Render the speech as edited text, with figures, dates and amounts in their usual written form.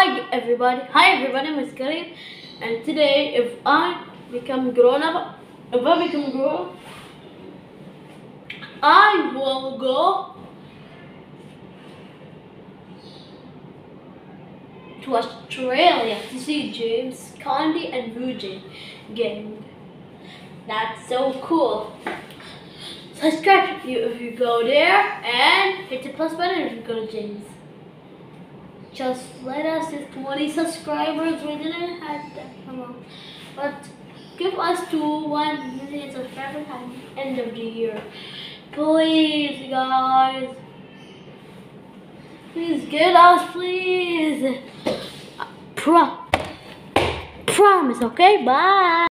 Hi everybody, I'm Karim, and today if I become grown up, I will go to Australia to see James Conde and Vujay Gang. That's so cool. Subscribe if you go there and hit the plus button if you go to James. Just let us hit 20 subscribers. We didn't have that amount, but give us to 1 million subscribers at the end of the year. Please, guys. Please get us, please. Promise, okay? Bye.